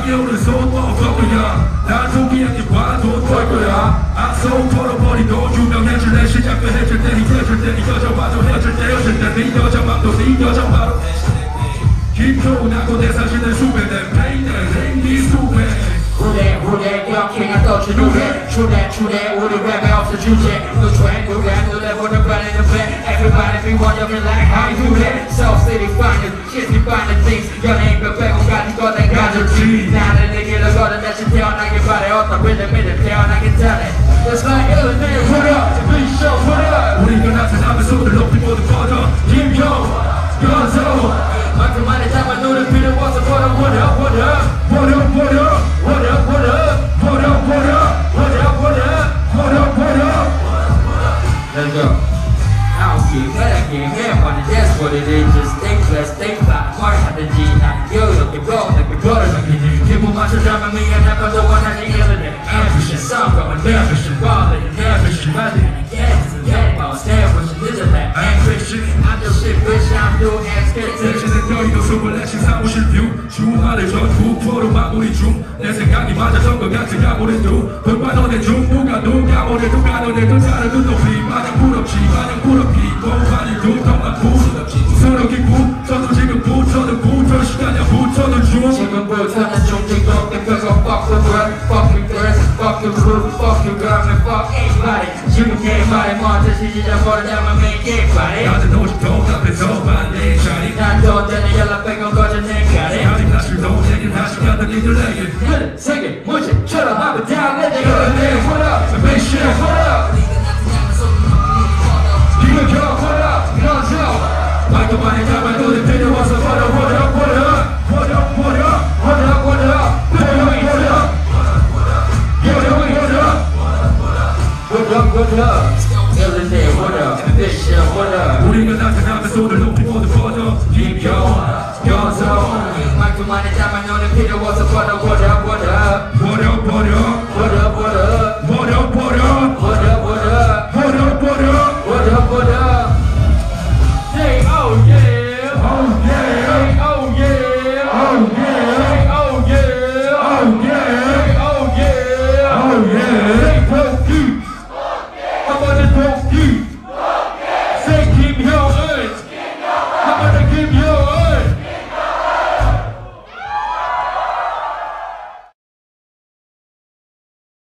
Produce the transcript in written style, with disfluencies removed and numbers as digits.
향해 오는 손 motherfucker야 난 포기하지 봐도 될 거야 악속 걸어버리고 유명해질래 시작도 해줄 때 이겨줄 때 이겨져봐도 해줄 때 해줄 때 네 여자맘도 네 여자마로 김효은하고 내 사진을 수배된 페인을 네 수배 후대 역행을 떠준 노래 추대 우리 랩에 없어 주제 또 트렌드 랩 노래보는 반에는 배 Everybody be one of you like how you do that So city finest, city finest things 연예인별 빼고 가진 거 다 가졌지 나는 내 길을 걸어 다시 태어나길 바래 어떤 리듬이든 태어나기 전에 Just like elevator put up, the beat show put up 우리가 나타나면 손을 높이 모두 뻗어 김효은 연소 만큼만에 잡아 노래 필요 없어 What up, what up, what up What up, what up, what up, what up What up, what up, what up, what up What up, what up Let's go I don't give a damn, everybody that's what it is Just think, let's think about 뭘 하든지 난 이렇게 go, 내게 걸어가기지 기분 맞춰자면 미가 나빠도 원하지 일을 Ambition, 성공은 ambition, quality, ambition 맞으니 get boss, ambition, 늦어내 Ambition, I'm just shit, bitch, I'm doing expectation 대신에 너희도 24시 사무실 뷰 주말을 전후 프로 마무리 중 내 생각이 맞았던 것 같은 아무래도 돌반원의 중부가 누가 오늘도 가너네도 다른 눈높이 마냥 부럽지 마냥 부럽기 공간이 더 많고 서로 깊고 저도 지금부터는 부터 시간이야 부터는 중 지금부터는 중증도 뺏겨서 fuck the world, fuck the dress, fuck the crew, fuck your girl, and fuck anybody 지금 내 말에 먼저 시작버리자면 make it party 나는 50도 앞에서만 내 자리 난 또 언제나 연락 뺏고 거저 내 가래 아직 사실도 내겐 다시 가던 이들 내게 늘 세계 무식처럼 하고 down 내 내 what up, big shit what up 이거 겨 what up 연소 마이크만에 잡아 노래 필요 없어 what up what up what up what up what up what up what up what up what up what up every day what up, big shit what up 우리가 나타나면 손을 높이 모두 뻗어 김효은 연소 만큼만에 잡아 너는 필요 없어 what up what